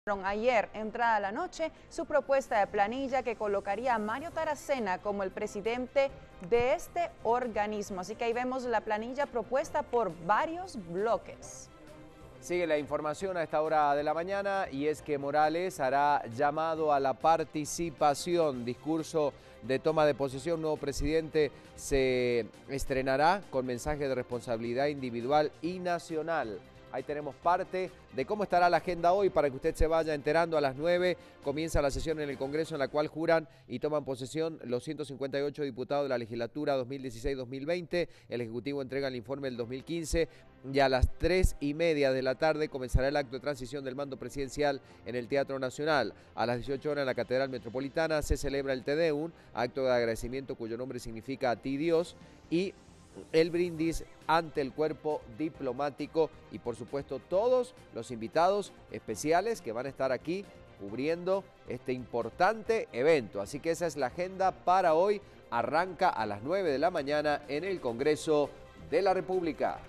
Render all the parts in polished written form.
Ayer, entrada la noche, su propuesta de planilla que colocaría a Mario Taracena como el presidente de este organismo. Así que ahí vemos la planilla propuesta por varios bloques. Sigue la información a esta hora de la mañana y es que Morales hará llamado a la participación. Discurso de toma de posesión, nuevo presidente se estrenará con mensaje de responsabilidad individual y nacional. Ahí tenemos parte de cómo estará la agenda hoy para que usted se vaya enterando. A las 9 comienza la sesión en el Congreso en la cual juran y toman posesión los 158 diputados de la legislatura 2016-2020. El Ejecutivo entrega el informe del 2015 y a las 3:30 de la tarde comenzará el acto de transición del mando presidencial en el Teatro Nacional. A las 18 horas en la Catedral Metropolitana se celebra el Te Deum, acto de agradecimiento cuyo nombre significa a ti Dios, y el brindis ante el cuerpo diplomático y por supuesto todos los invitados especiales que van a estar aquí cubriendo este importante evento. Así que esa es la agenda para hoy. Arranca a las 9 de la mañana en el Congreso de la República.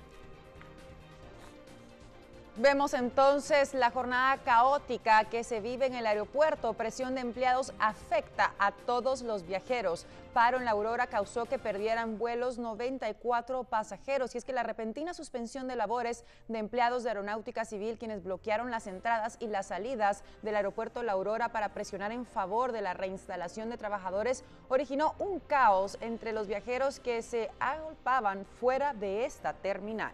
Vemos entonces la jornada caótica que se vive en el aeropuerto. Presión de empleados afecta a todos los viajeros. Paro en la Aurora causó que perdieran vuelos 94 pasajeros. Y es que la repentina suspensión de labores de empleados de Aeronáutica Civil, quienes bloquearon las entradas y las salidas del aeropuerto La Aurora para presionar en favor de la reinstalación de trabajadores, originó un caos entre los viajeros que se agolpaban fuera de esta terminal.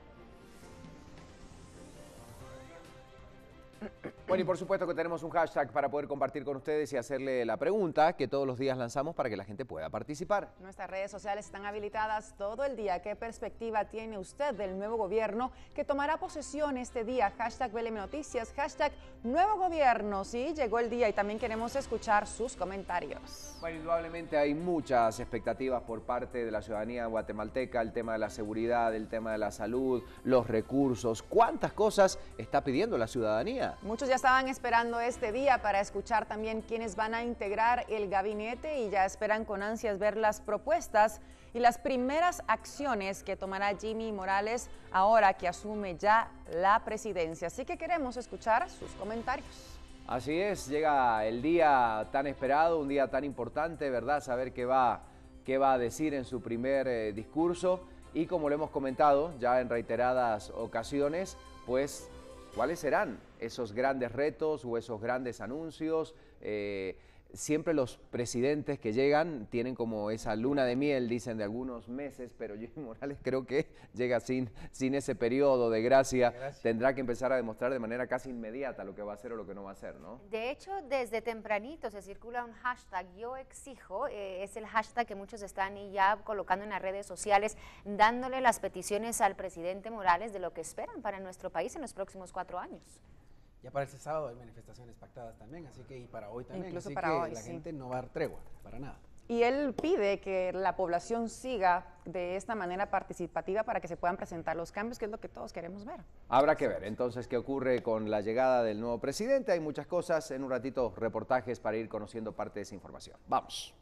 Bueno, y por supuesto que tenemos un hashtag para poder compartir con ustedes y hacerle la pregunta que todos los días lanzamos para que la gente pueda participar. Nuestras redes sociales están habilitadas todo el día. ¿Qué perspectiva tiene usted del nuevo gobierno que tomará posesión este día? Hashtag BLM Noticias, hashtag Nuevo Gobierno. Sí, llegó el día y también queremos escuchar sus comentarios. Bueno, indudablemente hay muchas expectativas por parte de la ciudadanía guatemalteca, el tema de la seguridad, el tema de la salud, los recursos. ¿Cuántas cosas está pidiendo la ciudadanía? Muchos ya estaban esperando este día para escuchar también quiénes van a integrar el gabinete y ya esperan con ansias ver las propuestas y las primeras acciones que tomará Jimmy Morales ahora que asume ya la presidencia. Así que queremos escuchar sus comentarios. Así es, llega el día tan esperado, un día tan importante, ¿verdad? Saber qué va a decir en su primer discurso y como lo hemos comentado ya en reiteradas ocasiones, pues ¿cuáles serán esos grandes retos o esos grandes anuncios? Siempre los presidentes que llegan tienen como esa luna de miel, dicen, de algunos meses, pero Jimmy Morales creo que llega sin ese periodo de gracia. Tendrá que empezar a demostrar de manera casi inmediata lo que va a hacer o lo que no va a hacer, ¿no? De hecho, desde tempranito se circula un hashtag, yo exijo, es el hashtag que muchos están ya colocando en las redes sociales, dándole las peticiones al presidente Morales de lo que esperan para nuestro país en los próximos 4 años. Ya para este sábado hay manifestaciones pactadas también, así que y para hoy también, incluso así para que hoy, la sí. gente no va a dar tregua, para nada. Y él pide que la población siga de esta manera participativa para que se puedan presentar los cambios, que es lo que todos queremos ver. Habrá que ver entonces qué ocurre con la llegada del nuevo presidente. Hay muchas cosas, en un ratito reportajes para ir conociendo parte de esa información. Vamos.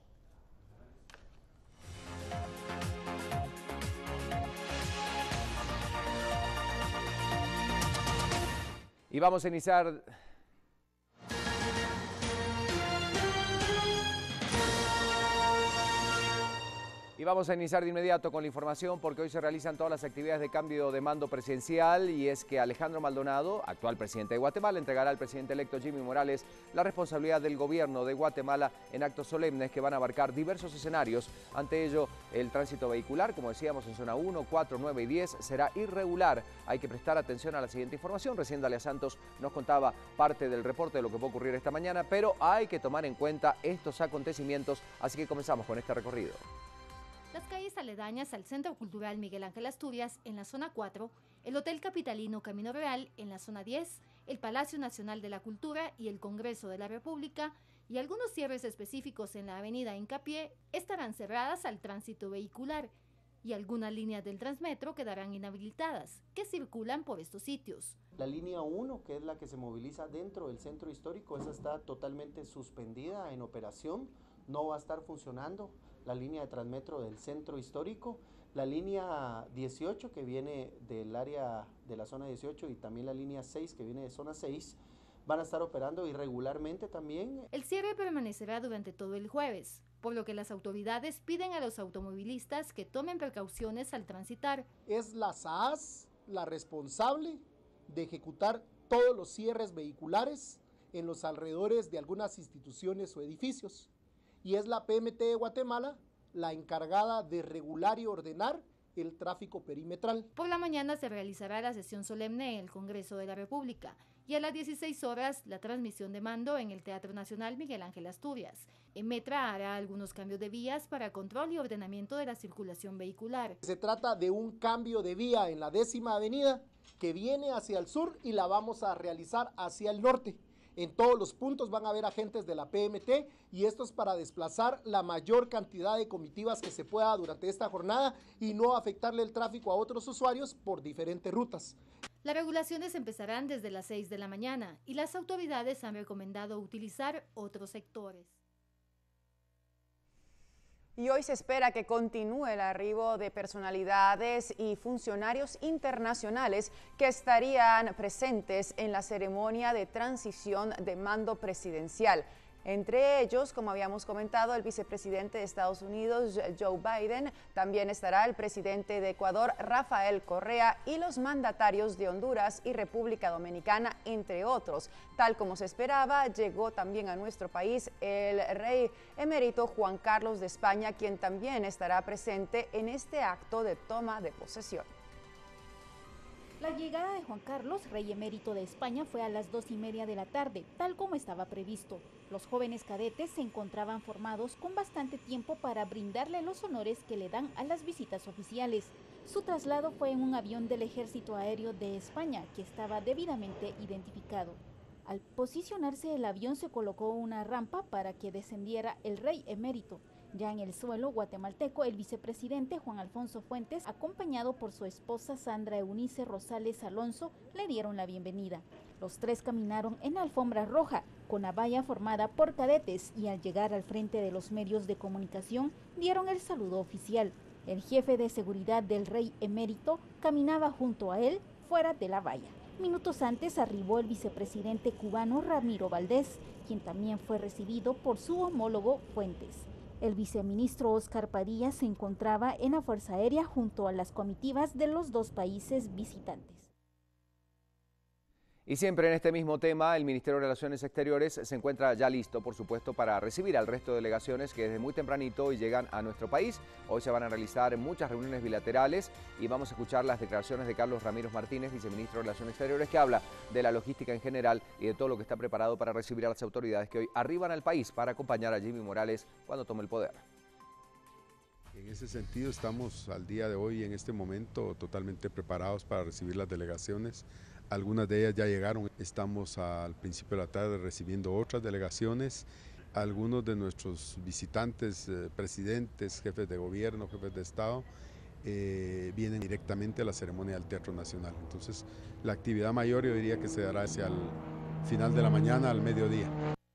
Y vamos a iniciar... Y vamos a iniciar de inmediato con la información porque hoy se realizan todas las actividades de cambio de mando presidencial y es que Alejandro Maldonado, actual presidente de Guatemala, entregará al presidente electo Jimmy Morales la responsabilidad del gobierno de Guatemala en actos solemnes que van a abarcar diversos escenarios. Ante ello, el tránsito vehicular, como decíamos, en zona 1, 4, 9 y 10 será irregular. Hay que prestar atención a la siguiente información. Recién Dalia Santos nos contaba parte del reporte de lo que va a ocurrir esta mañana, pero hay que tomar en cuenta estos acontecimientos, así que comenzamos con este recorrido. Las calles aledañas al Centro Cultural Miguel Ángel Asturias en la zona 4, el Hotel Capitalino Camino Real en la zona 10, el Palacio Nacional de la Cultura y el Congreso de la República y algunos cierres específicos en la avenida Hincapié estarán cerradas al tránsito vehicular y algunas líneas del Transmetro quedarán inhabilitadas, que circulan por estos sitios. La línea 1, que es la que se moviliza dentro del centro histórico, esa está totalmente suspendida en operación, no va a estar funcionando. La línea de Transmetro del centro histórico, la línea 18 que viene del área de la zona 18 y también la línea 6 que viene de zona 6 van a estar operando irregularmente también. El cierre permanecerá durante todo el jueves, por lo que las autoridades piden a los automovilistas que tomen precauciones al transitar. Es la SAAS la responsable de ejecutar todos los cierres vehiculares en los alrededores de algunas instituciones o edificios, y es la PMT de Guatemala la encargada de regular y ordenar el tráfico perimetral. Por la mañana se realizará la sesión solemne en el Congreso de la República y a las 16 horas la transmisión de mando en el Teatro Nacional Miguel Ángel Asturias. Metra hará algunos cambios de vías para control y ordenamiento de la circulación vehicular. Se trata de un cambio de vía en la 10ª avenida que viene hacia el sur y la vamos a realizar hacia el norte. En todos los puntos van a haber agentes de la PMT y esto es para desplazar la mayor cantidad de comitivas que se pueda durante esta jornada y no afectarle el tráfico a otros usuarios por diferentes rutas. Las regulaciones empezarán desde las 6 de la mañana y las autoridades han recomendado utilizar otros sectores. Y hoy se espera que continúe el arribo de personalidades y funcionarios internacionales que estarían presentes en la ceremonia de transición de mando presidencial. Entre ellos, como habíamos comentado, el vicepresidente de Estados Unidos, Joe Biden, también estará el presidente de Ecuador, Rafael Correa, y los mandatarios de Honduras y República Dominicana, entre otros. Tal como se esperaba, llegó también a nuestro país el rey emérito Juan Carlos de España, quien también estará presente en este acto de toma de posesión. La llegada de Juan Carlos, rey emérito de España, fue a las 2:30 de la tarde, tal como estaba previsto. Los jóvenes cadetes se encontraban formados con bastante tiempo para brindarle los honores que le dan a las visitas oficiales. Su traslado fue en un avión del Ejército Aéreo de España, que estaba debidamente identificado. Al posicionarse el avión se colocó una rampa para que descendiera el rey emérito. Ya en el suelo guatemalteco, el vicepresidente Juan Alfonso Fuentes, acompañado por su esposa Sandra Eunice Rosales Alonso, le dieron la bienvenida. Los tres caminaron en alfombra roja, con la valla formada por cadetes, y al llegar al frente de los medios de comunicación, dieron el saludo oficial. El jefe de seguridad del rey emérito caminaba junto a él, fuera de la valla. Minutos antes arribó el vicepresidente cubano Ramiro Valdés, quien también fue recibido por su homólogo Fuentes. El viceministro Óscar Padilla se encontraba en la Fuerza Aérea junto a las comitivas de los dos países visitantes. Y siempre en este mismo tema, el Ministerio de Relaciones Exteriores se encuentra ya listo, por supuesto, para recibir al resto de delegaciones que desde muy tempranito hoy llegan a nuestro país. Hoy se van a realizar muchas reuniones bilaterales y vamos a escuchar las declaraciones de Carlos Ramírez Martínez, viceministro de Relaciones Exteriores, que habla de la logística en general y de todo lo que está preparado para recibir a las autoridades que hoy arriban al país para acompañar a Jimmy Morales cuando tome el poder. En ese sentido estamos al día de hoy, en este momento, totalmente preparados para recibir las delegaciones. Algunas de ellas ya llegaron, estamos al principio de la tarde recibiendo otras delegaciones. Algunos de nuestros visitantes, presidentes, jefes de gobierno, jefes de Estado, vienen directamente a la ceremonia del Teatro Nacional. Entonces, la actividad mayor yo diría que se dará hacia el final de la mañana, al mediodía.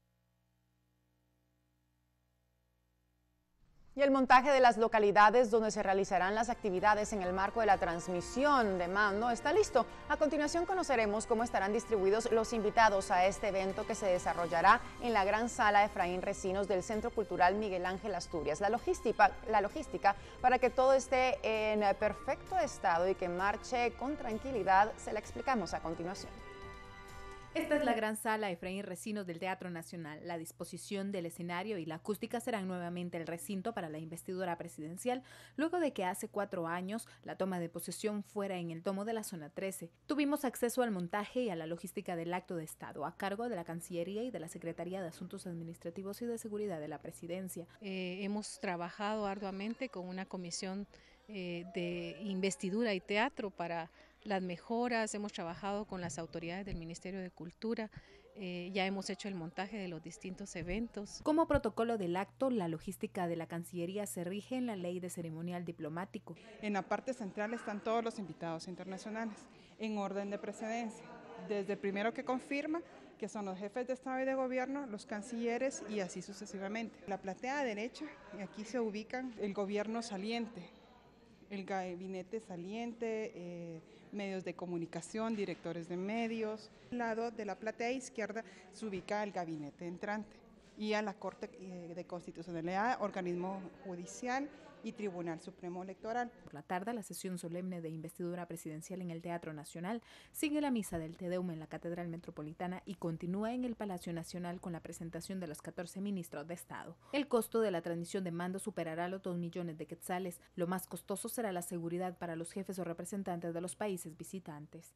Y el montaje de las localidades donde se realizarán las actividades en el marco de la transmisión de mando está listo. A continuación conoceremos cómo estarán distribuidos los invitados a este evento que se desarrollará en la gran sala Efraín Recinos del Centro Cultural Miguel Ángel Asturias. La logística para que todo esté en perfecto estado y que marche con tranquilidad se la explicamos a continuación. Esta es la gran sala Efraín Recinos del Teatro Nacional. La disposición del escenario y la acústica serán nuevamente el recinto para la investidura presidencial, luego de que hace 4 años la toma de posesión fuera en el domo de la zona 13. Tuvimos acceso al montaje y a la logística del acto de Estado, a cargo de la Cancillería y de la Secretaría de Asuntos Administrativos y de Seguridad de la Presidencia. Hemos trabajado arduamente con una comisión de investidura y teatro para las mejoras, hemos trabajado con las autoridades del Ministerio de Cultura, ya hemos hecho el montaje de los distintos eventos. Como protocolo del acto, la logística de la Cancillería se rige en la Ley de Ceremonial Diplomático. En la parte central están todos los invitados internacionales, en orden de precedencia, desde el primero que confirma, que son los jefes de Estado y de Gobierno, los cancilleres y así sucesivamente. La platea derecha, aquí se ubican el gobierno saliente, el gabinete saliente, medios de comunicación, directores de medios. Al lado de la platea izquierda se ubica el gabinete entrante y a la Corte de Constitucionalidad, organismo judicial y Tribunal Supremo Electoral. Por la tarde, la sesión solemne de investidura presidencial en el Teatro Nacional sigue la misa del Te Deum en la Catedral Metropolitana y continúa en el Palacio Nacional con la presentación de los 14 ministros de Estado. El costo de la transmisión de mando superará los 2 millones de quetzales. Lo más costoso será la seguridad para los jefes o representantes de los países visitantes.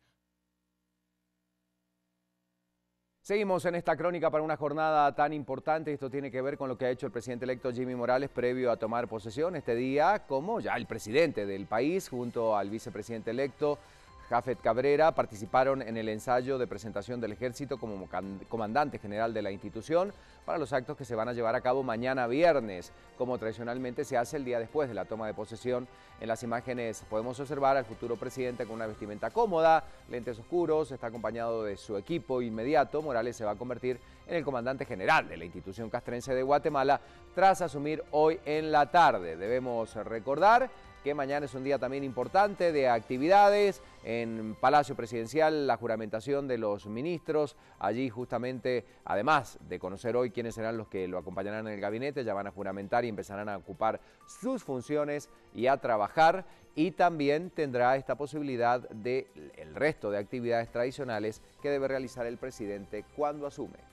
Seguimos en esta crónica para una jornada tan importante. Esto tiene que ver con lo que ha hecho el presidente electo Jimmy Morales previo a tomar posesión este día, como ya el presidente del país, junto al vicepresidente electo Jafet Cabrera, participaron en el ensayo de presentación del ejército como comandante general de la institución para los actos que se van a llevar a cabo mañana viernes, como tradicionalmente se hace el día después de la toma de posesión. En las imágenes podemos observar al futuro presidente con una vestimenta cómoda, lentes oscuros, está acompañado de su equipo inmediato. Morales se va a convertir en el comandante general de la institución castrense de Guatemala tras asumir hoy en la tarde. Debemos recordar que mañana es un día también importante de actividades en Palacio Presidencial, la juramentación de los ministros. Allí justamente, además de conocer hoy quiénes serán los que lo acompañarán en el gabinete, ya van a juramentar y empezarán a ocupar sus funciones y a trabajar. Y también tendrá esta posibilidad de el resto de actividades tradicionales que debe realizar el presidente cuando asume.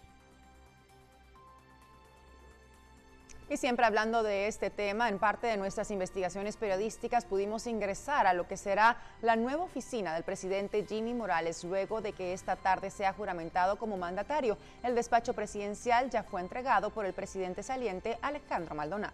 Y siempre hablando de este tema, en parte de nuestras investigaciones periodísticas pudimos ingresar a lo que será la nueva oficina del presidente Jimmy Morales luego de que esta tarde sea juramentado como mandatario. El despacho presidencial ya fue entregado por el presidente saliente Alejandro Maldonado.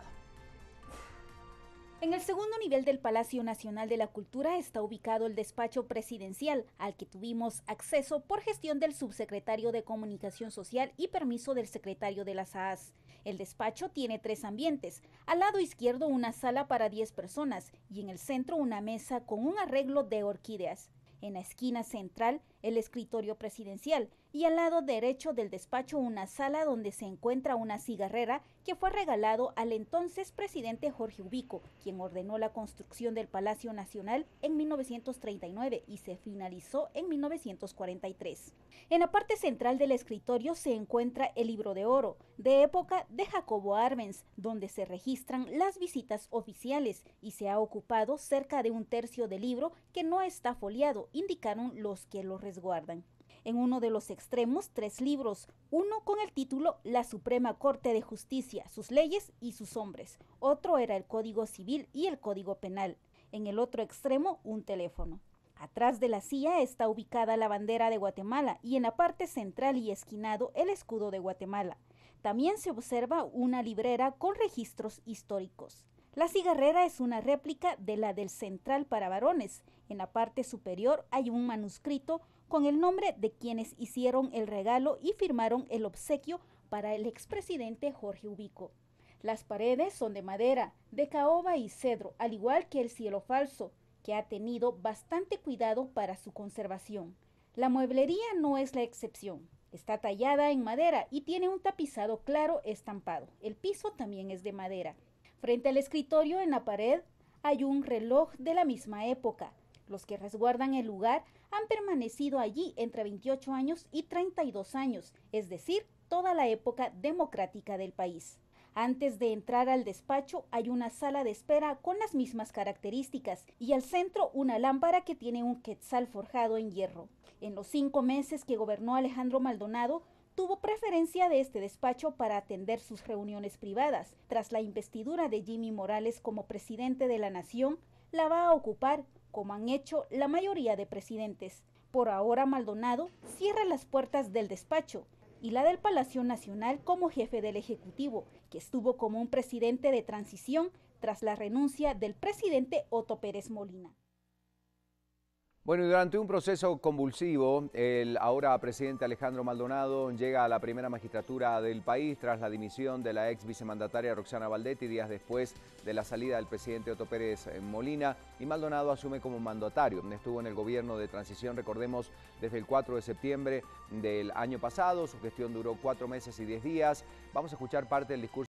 En el segundo nivel del Palacio Nacional de la Cultura está ubicado el despacho presidencial, al que tuvimos acceso por gestión del subsecretario de Comunicación Social y permiso del secretario de las AAS. El despacho tiene 3 ambientes, al lado izquierdo una sala para 10 personas y en el centro una mesa con un arreglo de orquídeas. En la esquina central, el escritorio presidencial y al lado derecho del despacho una sala donde se encuentra una cigarrera que fue regalado al entonces presidente Jorge Ubico, quien ordenó la construcción del Palacio Nacional en 1939 y se finalizó en 1943. En la parte central del escritorio se encuentra el libro de oro, de época de Jacobo Arbenz, donde se registran las visitas oficiales y se ha ocupado cerca de 1/3 del libro que no está foliado, indicaron los que lo resguardan. En uno de los extremos, 3 libros, uno con el título La Suprema Corte de Justicia, sus leyes y sus hombres. Otro era el Código Civil y el Código Penal. En el otro extremo, un teléfono. Atrás de la silla está ubicada la bandera de Guatemala y en la parte central y esquinado el escudo de Guatemala. También se observa una librera con registros históricos. La cigarrera es una réplica de la del Central para varones. En la parte superior hay un manuscrito con el nombre de quienes hicieron el regalo y firmaron el obsequio para el expresidente Jorge Ubico. Las paredes son de madera, de caoba y cedro, al igual que el cielo falso, que ha tenido bastante cuidado para su conservación. La mueblería no es la excepción. Está tallada en madera y tiene un tapizado claro estampado. El piso también es de madera. Frente al escritorio en la pared hay un reloj de la misma época. Los que resguardan el lugar han permanecido allí entre 28 años y 32 años, es decir, toda la época democrática del país. Antes de entrar al despacho hay una sala de espera con las mismas características y al centro una lámpara que tiene un quetzal forjado en hierro. En los 5 meses que gobernó Alejandro Maldonado, tuvo preferencia de este despacho para atender sus reuniones privadas. Tras la investidura de Jimmy Morales como presidente de la nación, la va a ocupar, como han hecho la mayoría de presidentes. Por ahora Maldonado cierra las puertas del despacho y la del Palacio Nacional como jefe del Ejecutivo, que estuvo como un presidente de transición tras la renuncia del presidente Otto Pérez Molina. Bueno, y durante un proceso convulsivo, el ahora presidente Alejandro Maldonado llega a la primera magistratura del país tras la dimisión de la ex vicemandataria Roxana Baldetti días después de la salida del presidente Otto Pérez Molina, y Maldonado asume como mandatario. Estuvo en el gobierno de transición, recordemos, desde el 4 de septiembre del año pasado. Su gestión duró 4 meses y 10 días. Vamos a escuchar parte del discurso